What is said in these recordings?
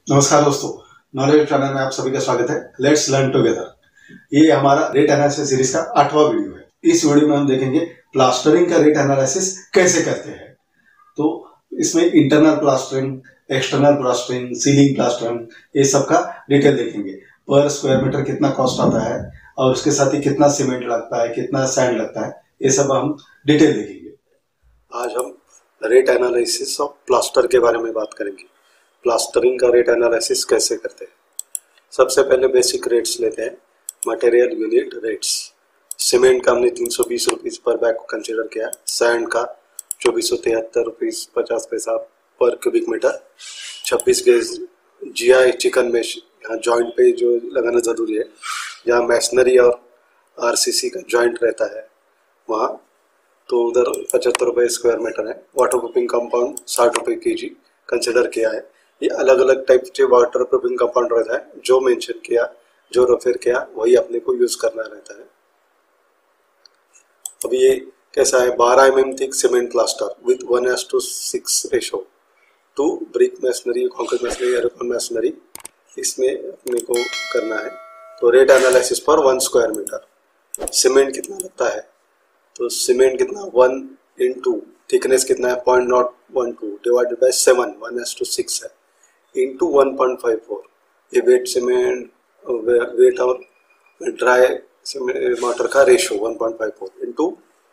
नमस्कार दोस्तों, knowledge channel में आप सभी का स्वागत है। Let's learn together. ये हमारा रेट एनालिसिस सीरीज का 8वां वीडियो है। इस वीडियो में हम देखेंगे प्लास्टरिंग का रेट एनालिसिस कैसे करते हैं। तो इसमें internal plastering, external plastering, ceiling plastering, ये सब का डिटेल देखेंगे। पर स्क्वायर मीटर कितना कॉस्ट आता है और उसके साथ ही कितना सीमेंट लगता है, कितना सैंड लगता है, ये सब हम डिटेल देखेंगे। आज हम रेट एनालिसिस ऑफ प्लास्टर के बारे में बात करेंगे। प्लास्टरिंग का रेट एनालिसिस कैसे करते हैं। सबसे पहले बेसिक रेट्स लेते हैं। Material unit rates. सीमेंट का हमने 320 रुपीज़ पर बैग को कंसिडर किया। सैंड का 2473 रुपीज़ 50 पैसा पर cubic metre. 26 gauge GI chicken mesh, यहाँ जॉइंट पे जो लगाना ज़रूरी है, जहाँ मैसनरी और RCC का जॉइंट रहता है वहाँ, तो उधर 75 रुपये स्क्वायर मीटर है। वाटर प्रूफिंग कंपाउंड 60 रुपये kg कंसिडर किया है। ये अलग अलग टाइप के वाटर प्रूफिंग कंपाउंड रहता है। जो मेंशन किया, जो रेफर किया, वही अपने को यूज करना रहता है। अब ये कैसा है, 12 mm thick cement plaster with 1:6 ratio to brick masonry, concrete masonry, Aerocon masonry, इसमें अपने को करना है। तो रेट एनालिसिस पर 1 स्क्वायर मीटर। सीमेंट कितना लगता है, तो सीमेंट कितना 1 इंटू थिकनेस कितना है 0.012 डिवाइडेड बाय 7, 1:6 है, इंटू 1.54। ये वेट सीमेंट, वेट और ड्राई वाटर का रेशो 1.54 इंटू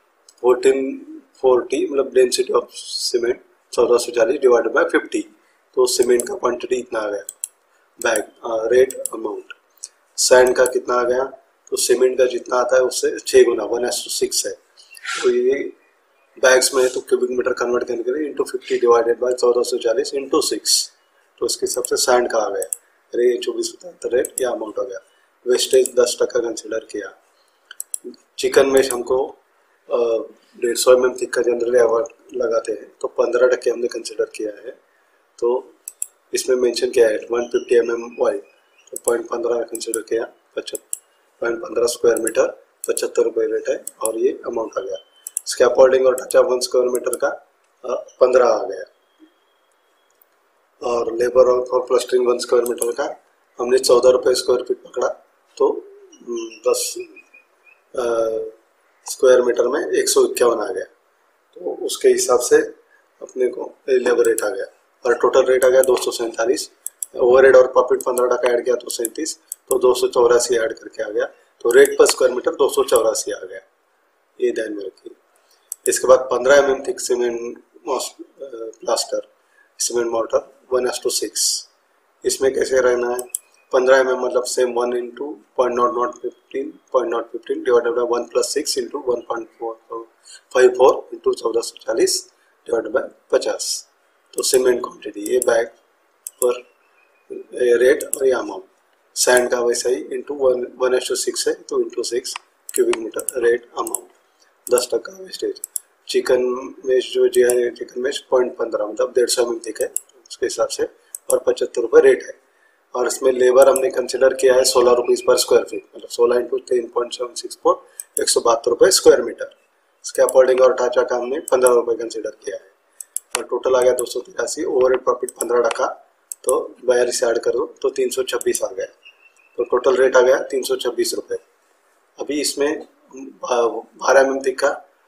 1440, मतलब density of cement 1440 divided by 50। तो सीमेंट का क्वांटिटी इतना आ गया बैग रेट अमाउंट। सैंड का कितना आ गया, तो सीमेंट का जितना आता है उससे 6 गुना 1:6 है। तो ये बैग्स में है तो क्यूबिक मीटर कन्वर्ट करने के लिए इंटू 50 डिवाइडेड बाय 1440 इंटू 6, तो इसके हिसाब से सैंड का आ गया रे 2473 रेट, यह अमाउंट हो गया। वेस्टेज 10% कंसिडर किया। चिकन मेश हमको 150 mm थिक का जनरली अवार्ड लगाते हैं, तो 15% हमने कंसिडर किया है। तो इसमें मेंशन किया है 150 mm वाइड, तो 0.15 कंसिडर किया। 0.15 स्क्वायर मीटर 75 रुपये रेट है, और ये अमाउंट आ गया। स्कैफोल्डिंग और टच 1 स्क्वायर मीटर का 15 आ गया, और लेबर और फॉर प्लास्टरिंग 1 स्क्वायर मीटर का हमने 14 रुपये स्क्वायर फीट पकड़ा, तो 10 स्क्वायर मीटर में 151 आ गया। तो उसके हिसाब से अपने को लेबर रेट आ गया, और टोटल रेट आ गया 247। ओवरहेड और प्रॉफिट 15% ऐड किया तो 37, तो 284 ऐड करके आ गया। तो रेट पर स्क्वायर मीटर 284 आ गया, ये ध्यान में रखिए। इसके बाद 15 mm thick cement plaster cement mortar 1:6। इसमें कैसे रहना है, 15 mm मतलब same 1 into 0.0015 divided by 1 + 6 into 1.454 into 1440 divided by 50। तो सीमेंट क्वांटिटी ये बैग पर रेट और ये अमाउंट। सैंड का वैसा ही इंटू 1:6 है, तो into 6 cubic metre rate amount. 10% wastage. Chicken mesh जो GI चिकन मेश 0.15 मतलब 150 mm थिक है, उसके हिसाब से, और 75 रुपये रेट है। और इसमें लेबर हमने कंसिडर किया है 16 रुपीज़ पर स्क्वायर फीट, मतलब 16 इंटू 10.764 172 रुपये स्क्वायर मीटर। स्कैफोल्डिंग और ढांचा का हमने 15 रुपये कंसिडर किया है, और टोटल आ गया 283। ओवरहेड प्रॉफिट 15%, तो 42 ऐड करो तो 326 आ गया। तो टोटल रेट आ गया 326 रुपये। अभी इसमें 12 mm थिक का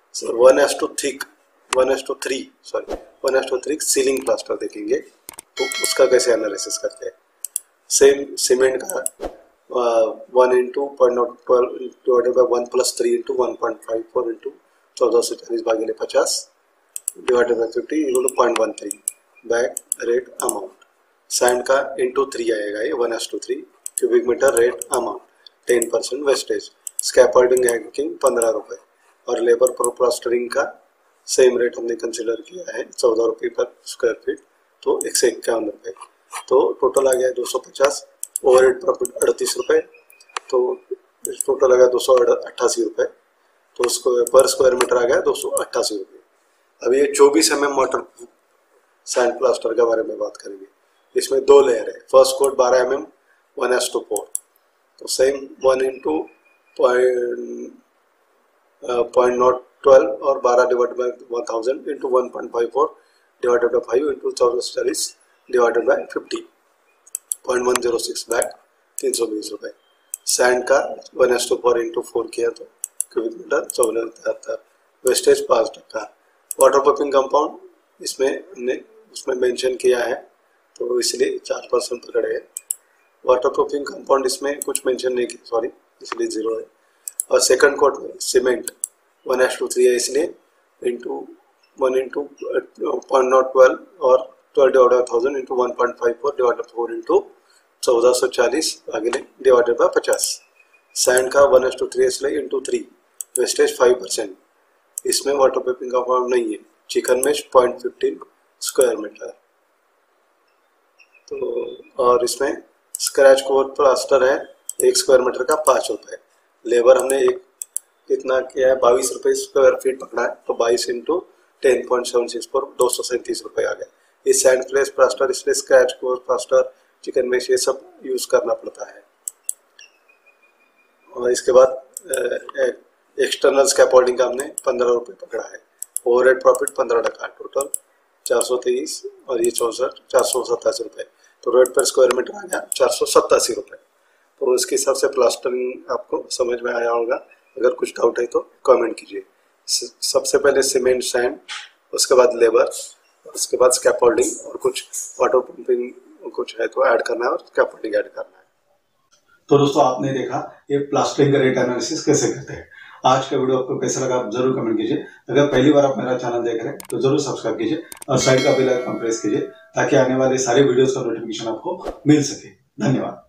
1:3 सीलिंग प्लास्टर देखेंगे, तो उसका कैसे एनालिसिस करते हैं। सेम सीमेंट का 1 into 0.12 divided by 1 + 3 into 1.54 into 1440 भागिले 50 divided by 50 equal to 0.13 bag rate amount. Sand का इंटू 3 आएगा, ये 1:3 cubic metre rate amount. 10% wastage. Scaffolding hanging 15 रुपये, और लेबर पर प्लास्टरिंग का सेम रेट हमने कंसिडर किया है 14 रुपये पर स्क्वायर फीट, तो 151 रुपये। तो टोटल आ गया 250। ओवरहेड प्रॉफिट 38 रुपये, तो टोटल आ गया 288 रुपये। तो उसको पर स्क्वायर मीटर आ गया 288 रुपये। अभी ये 24 mm वाटर सैंड प्लास्टर के बारे में बात करेंगे। इसमें 2 लेयर है। फर्स्ट कोट 12 mm 1:4, तो सेम 1 इंटू 0.012 और 12 divided by 1000 into 1.54 divided by 5 into 1440 divided by 50। 0.106 bag 320 रुपये। सैंड का 1:4 इंटू 4 किया तो cubic metre 1473। Wastage 5%। Water proofing compound इसमें हमने उसमें मेंशन किया है तो इसलिए 4% पकड़े है। वाटर प्रूफिंग कंपाउंड इसमें कुछ मेंशन नहीं किया, सॉरी, इसलिए 0 है। और सेकंड कोट में सीमेंट 1:3 है इसलिए 1 इंटू 0.012 और 12/1000 into 1.54 divided 4 into 1440 divided by 50। Sand का 1:3 इसलिए इंटू 3। वेस्टेज 5%। इसमें वाटर प्रूफिंग कंपाउंड नहीं है। Chicken mesh 0.15 square metre. तो और इसमें स्क्रैच कोर प्लास्टर है 1 स्क्वायर मीटर का 5 रुपये। लेबर हमने एक कितना किया है 22 रुपये स्क्वायर फीट पकड़ा है तो 22 इंटू 10.76 पर 237 रुपये आ गए। ये सैंड फ्लेस प्लास्टर इसलिए scratch coat plaster chicken mesh ये सब यूज करना पड़ता है। और इसके बाद एक्सटर्नल स्कैफोल्डिंग का हमने 15 रुपये पकड़ा है। Overhead profit 15%। टोटल 423 और ये 487 रुपये। तो रेट पर स्क्वायर मीटर आ गया 487 रुपये। तो इसके हिसाब से प्लास्टरिंग आपको समझ में आया होगा। अगर कुछ डाउट है तो कमेंट कीजिए। सबसे पहले सीमेंट, सैंड, उसके बाद लेबर, उसके बाद स्कैफोल्डिंग और कुछ वाटर पंपिंग कुछ है तो ऐड करना है और स्कैफोल्डिंग ऐड करना है। तो दोस्तों आपने देखा ये प्लास्टरिंग का रेट एनालिसिस कैसे करते हैं। आज का वीडियो आपको कैसा लगा आप जरूर कमेंट कीजिए। अगर पहली बार आप मेरा चैनल देख रहे हैं तो जरूर सब्सक्राइब कीजिए और साइड का बेल आइकन प्रेस कीजिए ताकि आने वाले सारे वीडियोस का नोटिफिकेशन आपको मिल सके। धन्यवाद।